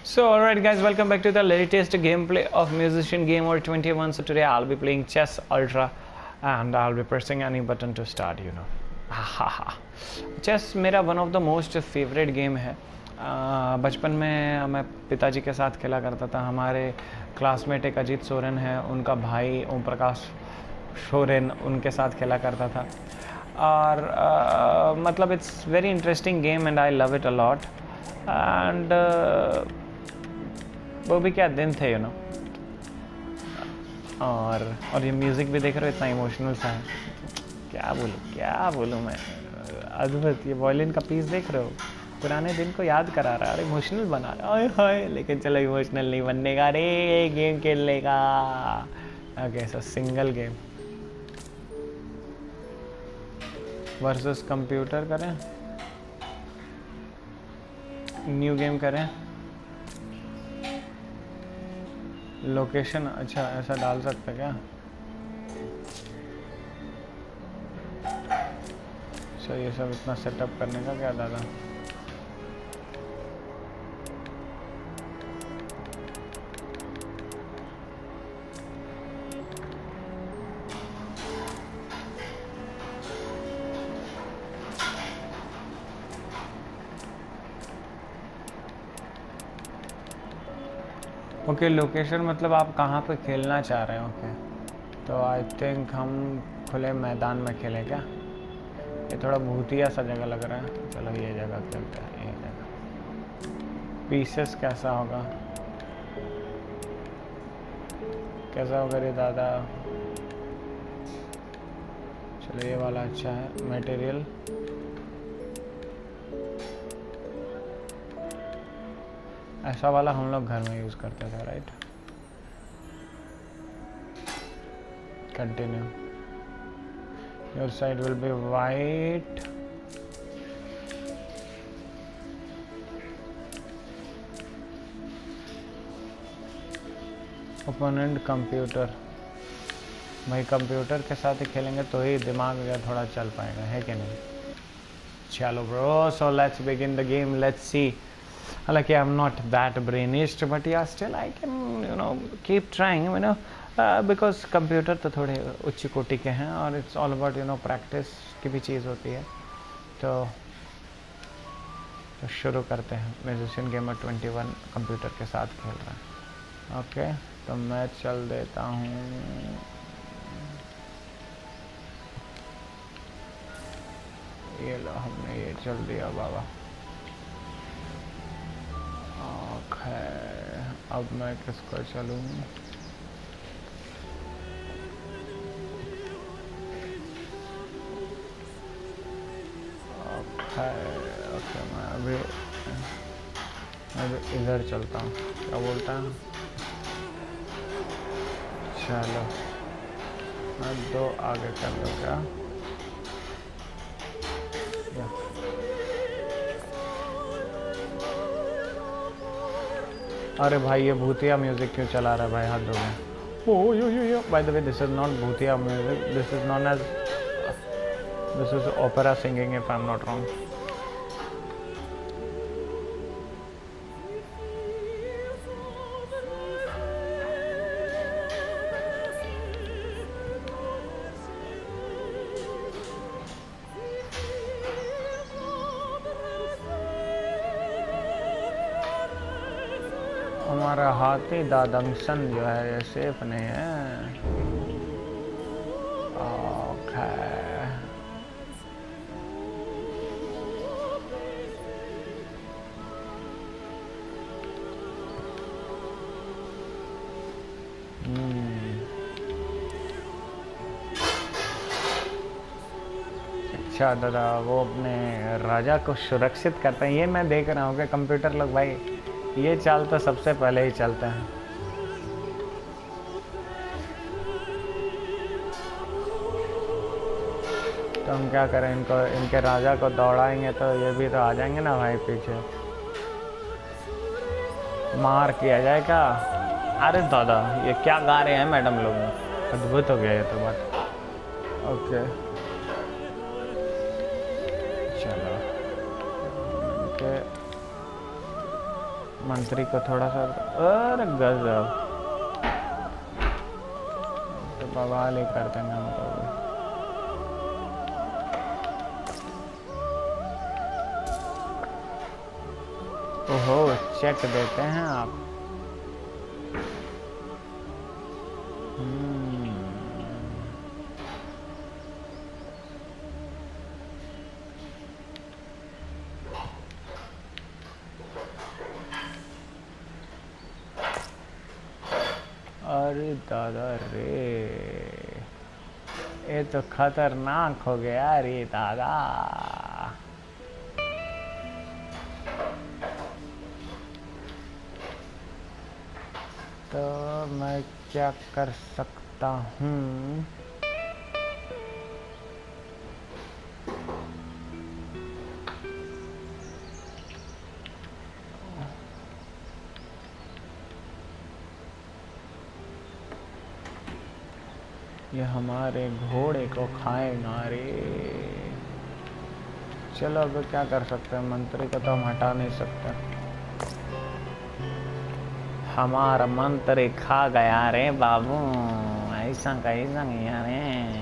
So alright guys, welcome back to the latest gameplay of Musician Game Over 21. So today I'll be playing Chess Ultra and I'll be pressing any button to start, you know. Chess मेरा one of the most favorite game है. बचपन में मैं पिताजी के साथ खेला करता था. हमारे क्लासमेट एक अजीत सोरेन है, उनका भाई ओम प्रकाश सोरेन उनके साथ खेला करता था. और मतलब it's very interesting game and I love it a lot. And वो भी क्या दिन थे यू नो. और ये म्यूज़िक भी देख रहे हो, इतना इमोशनल सा है. क्या बोलूँ मैं. अद्भुत. ये वायलिन का पीस देख रहे हो, पुराने दिन को याद करा रहा है और इमोशनल बना रहा है. हाय लेकिन चलो इमोशनल नहीं बनने का रे, गेम खेलने का. Okay so single game versus computer करें, न्यू गेम करें. लोकेशन अच्छा ऐसा डाल सकते क्या? अच्छा ये सब इतना सेटअप करने का क्या दादा. ओके लोकेशन मतलब आप कहाँ पे खेलना चाह रहे हैं. ओके तो आई थिंक हम खुले मैदान में खेलें क्या. ये थोड़ा भूतिया सा जगह लग रहा है. चलो ये जगह खेलते हैं. ये जगह पीसेस कैसा होगा रे दादा. चलो ये वाला अच्छा है. मटेरियल ऐसा वाला हम लोग घर में यूज़ करते थे. Right continue. Your side will be white. Opponent computer. भाई कंप्यूटर के साथ ही खेलेंगे तो ही दिमाग थोड़ा चल पाएगा, है कि नहीं. चलो bro so let's begin the game. Let's see. Like I'm not that brainist, but yeah, still I can keep trying, because computer तो थोड़े उच्च कोटि के हैं और it's all about प्रैक्टिस की भी चीज़ होती है. तो शुरू करते हैं. म्यूजिशियन गेमर 21 कंप्यूटर के साथ खेल रहा है. ओके तो मैं चल देता हूँ. ये लो हमने ये चल दिया बाबा. अब मैं किसको चलूँ. ओके मैं अभी इधर चलता हूँ. क्या बोलता है. चलो मैं 2 आगे कर दो क्या. अरे भाई ये भूतिया म्यूजिक क्यों चला रहा है भाई. हाथ धो गए. Oh yo by the way this is not भूतिया म्यूजिक. दिस इज नॉन एज this is opera singing if I am not wrong. हमारा हाथी दादंगसन जो है ये सेफ नहीं है. ओके अच्छा दादा वो अपने राजा को सुरक्षित करते हैं. ये मैं देख रहा हूँ कि कंप्यूटर लोग भाई ये चाल तो सबसे पहले ही चलते हैं. तो हम क्या करें. इनको इनके राजा को दौड़ाएंगे तो ये भी तो आ जाएंगे ना भाई पीछे. मार किया जाए क्या. अरे दादा ये क्या गा रहे हैं मैडम लोग. अद्भुत हो गया ये तो बात. ओके चलो मंत्री को थोड़ा सा, अरे गजब, तो बवाल ही कर देंगे हमको भी। ओहो, चेक देते हैं आप। अरे दादा रे, ये तो खतरनाक हो गया रे दादा। तो मैं क्या कर सकता हूँ? ये हमारे घोड़े को खाएगा रे। चलो अब क्या कर सकते हैं, मंत्री को तो हम हटा नहीं सकते। हमारा मंत्री खा गया रे बाबू, ऐसा कैसा गया रे।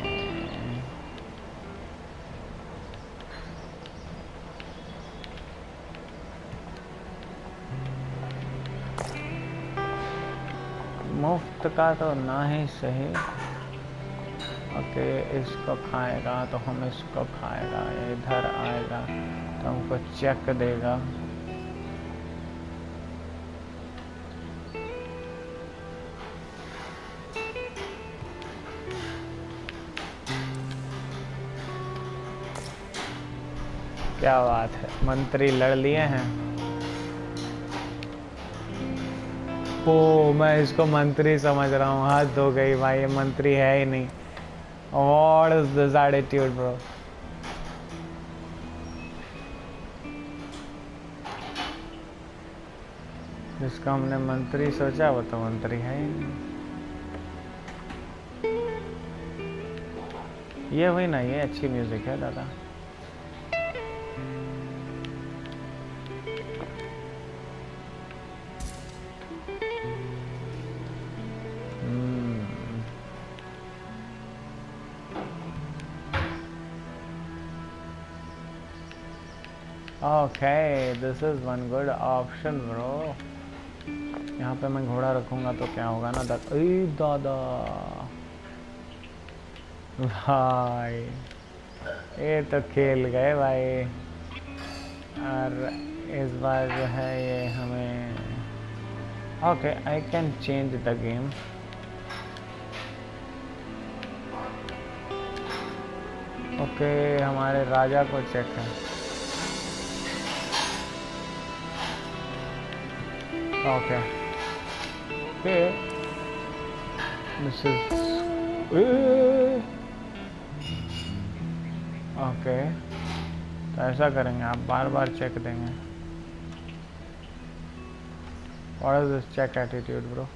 मुफ्त का तो ना ही सही। ओके, इसको खाएगा तो हम इसको खाएगा, इधर आएगा तो हमको चेक देगा। क्या बात है, मंत्री लड़ लिए हैं। ओ, मैं इसको मंत्री समझ रहा हूँ, हद हो गई भाई, ये मंत्री है ही नहीं। What is this attitude, bro? जिसका हमने मंत्री सोचा वो तो मंत्री है ही नहीं। ये हुई ना, ये अच्छी म्यूजिक है दादा। Okay, this is one good option, bro. यहाँ पे मैं घोड़ा रखूंगा तो क्या होगा ना दादा भाई, ये तो खेल गए भाई। और इस बार जो है ये हमें, okay, I can change the game. Okay, हमारे राजा को चेक है। ओके, this is ओके, तो ऐसा करेंगे, आप बार बार चेक देंगे। What is this check attitude, bro?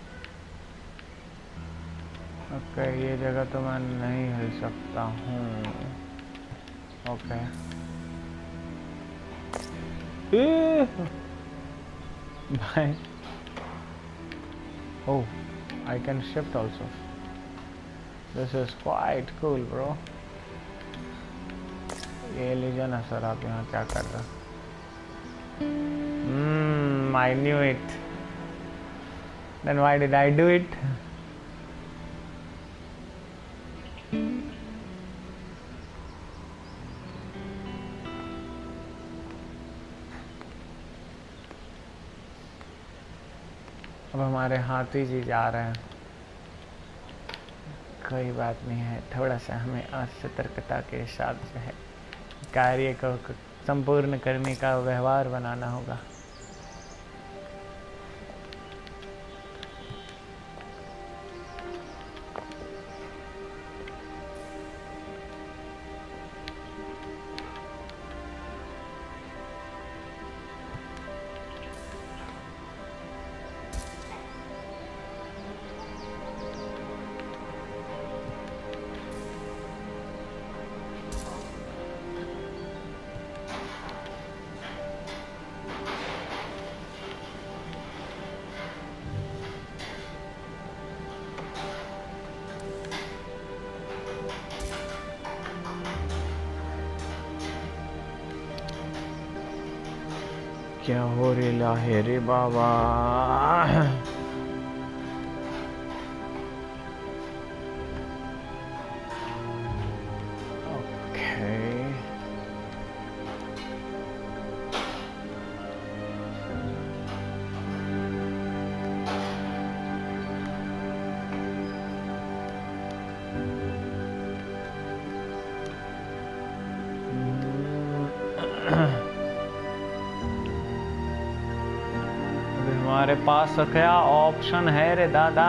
Okay, ये जगह तो मैं नहीं हिल सकता हूँ। ओके, भाई, oh, I can shift also. This is quite cool, bro. ये लीजिए ना सर, आप यहाँ क्या कर रहे हैं? I knew it. Then why did I do it? अब हमारे हाथी जी जा रहे हैं। कोई बात नहीं है, थोड़ा सा हमें असतर्कता के साथ जो है कार्य को संपूर्ण करने का व्यवहार बनाना होगा। क्या हो रेला है रे बाबा। हमारे पास क्या ऑप्शन है रे दादा।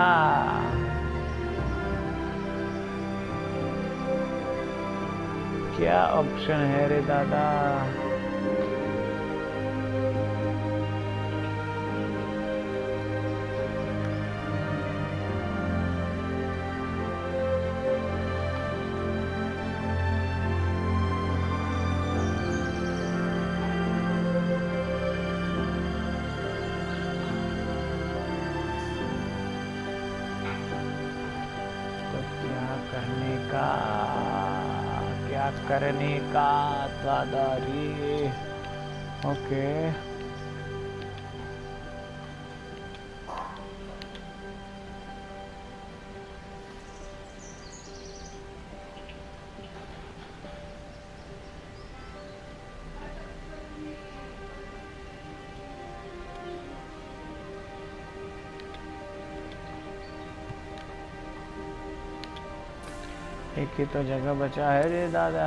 क्या ऑप्शन है रे दादा। करने का दादारी। ओके एक ही तो जगह बचा है रे दादा।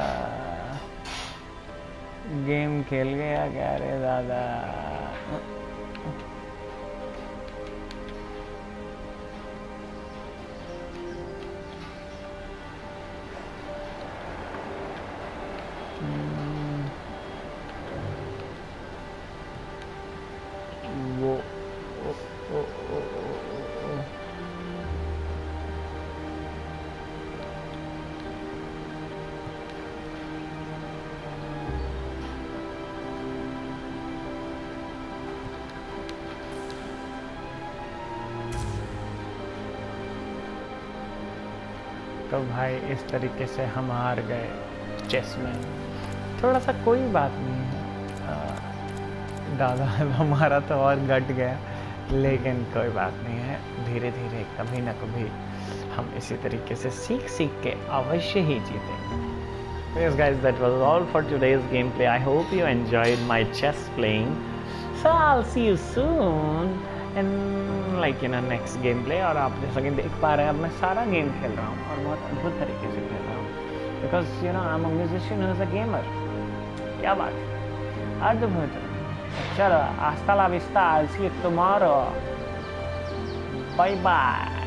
गेम खेल गया क्या रे दादा। वो तो भाई इस तरीके से हम हार गए चेस में। थोड़ा सा कोई बात नहीं है दादा, हमारा तो और घट गया, लेकिन कोई बात नहीं है। धीरे धीरे कभी ना कभी हम इसी तरीके से सीख सीख के अवश्य ही जीतेंगे। Yes guys, that was all for today's gameplay. I hope you enjoyed my chess playing. So I'll see you soon in next gameplay. और आप जैसा कि देख पा रहे हैं अब मैं सारा गेम खेल रहा हूँ और बहुत अद्भुत तरीके से खेल रहा हूँ, because I'm a musician who's a gamer. क्या बात है, अद्भुत। चलो hasta la vista, I'll see you tomorrow. Bye bye.